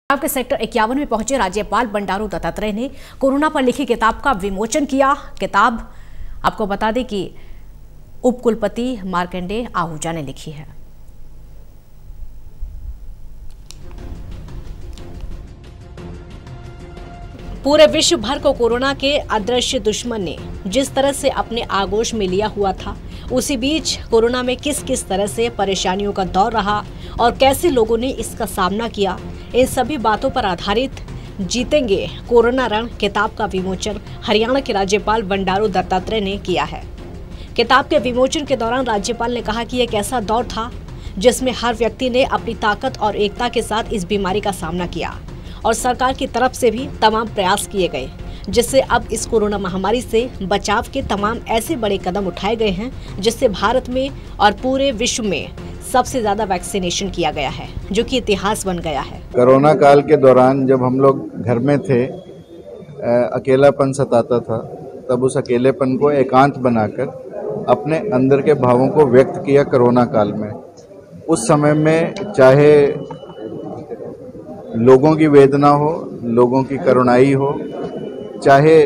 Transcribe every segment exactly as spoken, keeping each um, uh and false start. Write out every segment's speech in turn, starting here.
पंजाब के सेक्टर इक्यावन में पहुंचे राज्यपाल बंडारू दत्तात्रेय ने कोरोना पर लिखी किताब का विमोचन किया। किताब आपको बता दें कि उपकुलपति मार्कंडेय आहूजा ने लिखी है। पूरे विश्व भर को कोरोना के अदृश्य दुश्मन ने जिस तरह से अपने आगोश में लिया हुआ था, उसी बीच कोरोना में किस किस तरह से परेशानियों का दौर रहा और कैसे लोगों ने इसका सामना किया, इन सभी बातों पर आधारित जीतेंगे कोरोना रण किताब का विमोचन हरियाणा के राज्यपाल बंडारू दत्तात्रेय ने किया है। किताब के विमोचन के दौरान राज्यपाल ने कहा कि एक ऐसा दौर था जिसमें हर व्यक्ति ने अपनी ताकत और एकता के साथ इस बीमारी का सामना किया और सरकार की तरफ से भी तमाम प्रयास किए गए, जिससे अब इस कोरोना महामारी से बचाव के तमाम ऐसे बड़े कदम उठाए गए हैं जिससे भारत में और पूरे विश्व में सबसे ज्यादा वैक्सीनेशन किया गया है, जो कि इतिहास बन गया है। कोरोना काल के दौरान जब हम लोग घर में थे, अकेलापन सताता था, तब उस अकेलेपन को एकांत बनाकर अपने अंदर के भावों को व्यक्त किया कोरोना काल में। उस समय में चाहे लोगों की वेदना हो, लोगों की करुणाई हो, चाहे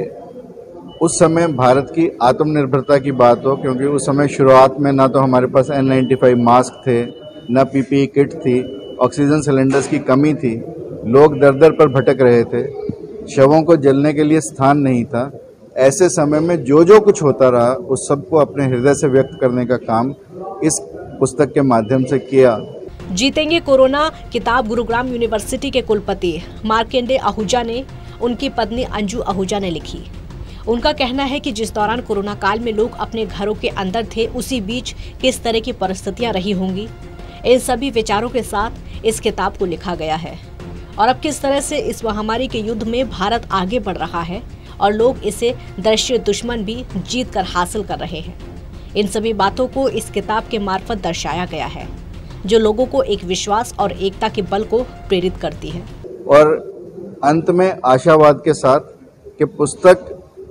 उस समय भारत की आत्मनिर्भरता की बात हो, क्योंकि उस समय शुरुआत में ना तो हमारे पास एन नाइंटी फाइव मास्क थे, ना पीपीई किट थी, ऑक्सीजन सिलेंडर्स की कमी थी, लोग दर दर पर भटक रहे थे, शवों को जलने के लिए स्थान नहीं था। ऐसे समय में जो जो कुछ होता रहा उस सबको अपने हृदय से व्यक्त करने का काम इस पुस्तक के माध्यम से किया। जीतेंगे कोरोना किताब गुरुग्राम यूनिवर्सिटी के कुलपति मार्कंडेय आहूजा ने उनकी पत्नी अंजू आहूजा ने लिखी। उनका कहना है कि जिस दौरान कोरोना काल में लोग अपने घरों के अंदर थे, उसी बीच किस तरह की परिस्थितियां रही होंगी, इन सभी विचारों के साथ इस किताब को लिखा गया है और अब किस तरह से इस महामारी के युद्ध में भारत आगे बढ़ रहा है और लोग इसे दृश्य दुश्मन भी जीत कर हासिल कर रहे हैं। इन सभी बातों को इस किताब के मार्फत दर्शाया गया है, जो लोगों को एक विश्वास और एकता के बल को प्रेरित करती है। और अंत में आशावाद के साथ कि पुस्तक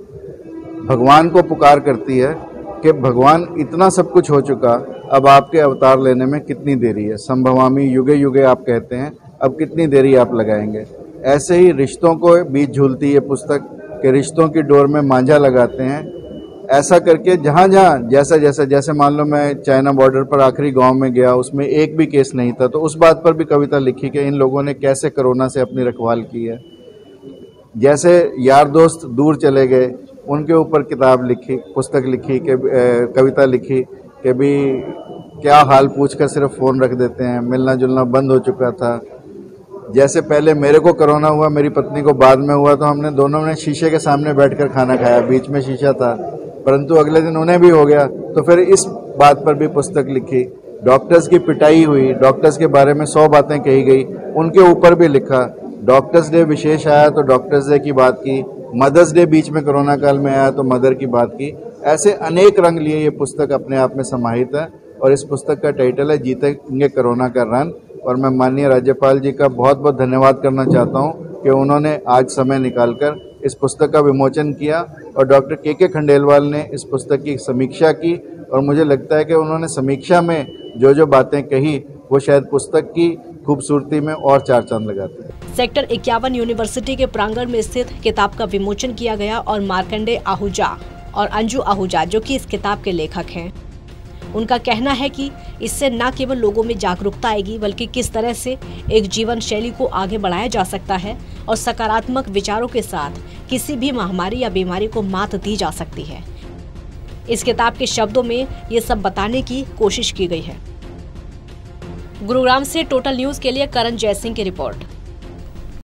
भगवान को पुकार करती है कि भगवान इतना सब कुछ हो चुका, अब आपके अवतार लेने में कितनी देरी है। संभवामी युगे युगे आप कहते हैं, अब कितनी देरी आप लगाएंगे। ऐसे ही रिश्तों को बीच झूलती है पुस्तक के, रिश्तों की डोर में मांझा लगाते हैं। ऐसा करके जहाँ जहाँ जैसा जैसा जैसे मान लो मैं चाइना बॉर्डर पर आखिरी गांव में गया, उसमें एक भी केस नहीं था, तो उस बात पर भी कविता लिखी कि इन लोगों ने कैसे कोरोना से अपनी रखवाल की है। जैसे यार दोस्त दूर चले गए, उनके ऊपर किताब लिखी, पुस्तक लिखी कि कविता लिखी कि भी क्या हाल पूछकर सिर्फ फ़ोन रख देते हैं, मिलना जुलना बंद हो चुका था। जैसे पहले मेरे को कोरोना हुआ, मेरी पत्नी को बाद में हुआ, तो हमने दोनों ने शीशे के सामने बैठकर खाना खाया, बीच में शीशा था, परंतु अगले दिन उन्हें भी हो गया, तो फिर इस बात पर भी पुस्तक लिखी। डॉक्टर्स की पिटाई हुई, डॉक्टर्स के बारे में सौ बातें कही गई, उनके ऊपर भी लिखा। डॉक्टर्स डे विशेष आया तो डॉक्टर्स डे की बात की, मदर्स डे बीच में कोरोना काल में आया तो मदर की बात की। ऐसे अनेक रंग लिए ये पुस्तक अपने आप में समाहित है और इस पुस्तक का टाइटल है जीतेंगे कोरोना का रन। और मैं माननीय राज्यपाल जी का बहुत बहुत धन्यवाद करना चाहता हूँ कि उन्होंने आज समय निकालकर इस पुस्तक का विमोचन किया और डॉक्टर के के खंडेलवाल ने इस पुस्तक की समीक्षा की और मुझे लगता है कि उन्होंने समीक्षा में जो जो बातें कही वो शायद पुस्तक की खूबसूरती में और चार चांद लगाते हैं। सेक्टर इक्यावन यूनिवर्सिटी के प्रांगण में स्थित किताब का विमोचन किया गया और मार्कंडेय आहूजा और अंजू आहूजा, जो कि इस किताब के लेखक हैं, उनका कहना है कि इससे न केवल लोगों में जागरूकता आएगी, बल्कि किस तरह से एक जीवन शैली को आगे बढ़ाया जा सकता है और सकारात्मक विचारों के साथ किसी भी महामारी या बीमारी को मात दी जा सकती है। इस किताब के शब्दों में ये सब बताने की कोशिश की गई है। गुरुग्राम से टोटल न्यूज के लिए करण जयसिंह की रिपोर्ट।